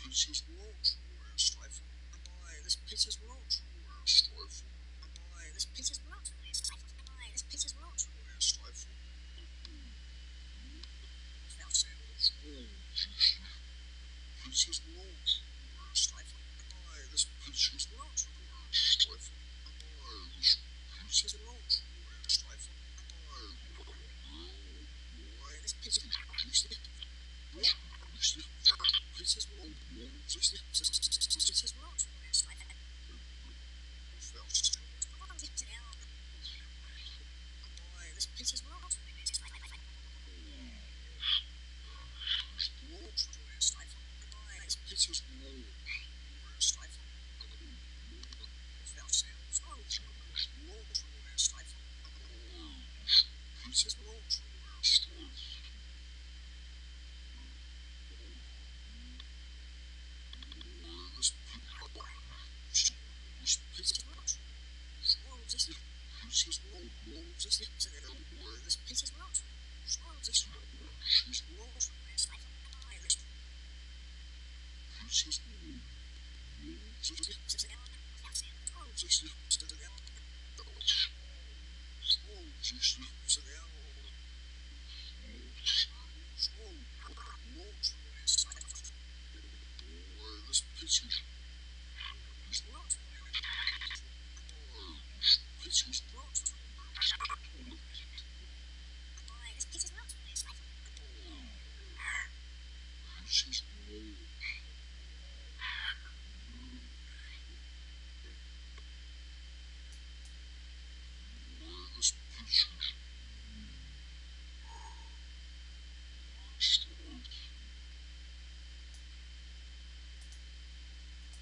Pizza's rot. Stifle. Boy, this pizza's rot. Stifle. Boy, this pizza's rot. Stifle. Boy, this pizza's rot. Stifle. Without sandwich. Juicy. Pizza's rot. Stifle. Boy, this pizza's rot. Stifle. Boy, this pizza's rot. Stifle. Boy, this pizza's juicy. Pizza's rot. Juicy. Pizza's rot. Boy, this pizza's rot. Stifle. Boy, this pizza's rot. Stifle. Without sandwich. Rot. Stifle. Pizza's rot. Pizza's rot. She's wrong. This pizza's rot. She's wrong. She's wrong. She's wrong.